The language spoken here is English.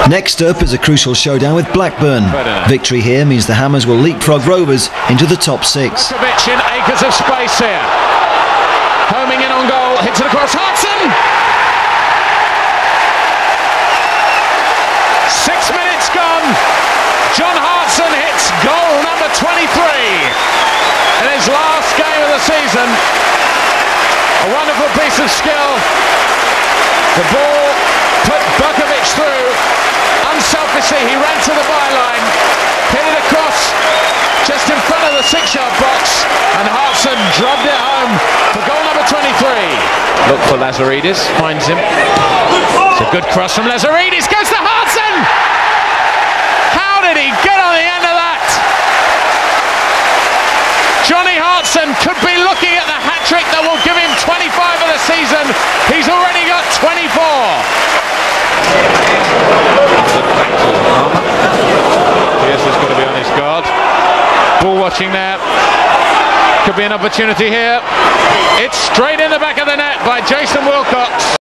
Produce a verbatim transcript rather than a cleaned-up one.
Next up is a crucial showdown with Blackburn. Victory here means the Hammers will leapfrog Rovers into the top six. Wilcox in acres of space here. Homing in on goal, hits it across Hartson. Six minutes gone. John Hartson hits goal number twenty-three in his last game of the season. A wonderful piece of skill. The ball put Wilcox through. Unselfishly, he ran to the byline, hit it across just in front of the six-yard box, and Hartson drubbed it home for goal number twenty-three. Look for Lazaridis, finds him. It's a good cross from Lazaridis, goes to Hartson! How did he get on the end of that? Johnny Hartson could be looking at the hat-trick that will give him twenty-five of the season. He's already got twenty-four. Pierce has got to be on his guard. Ball watching there. Could be an opportunity here. It's straight in the back of the net by Jason Wilcox.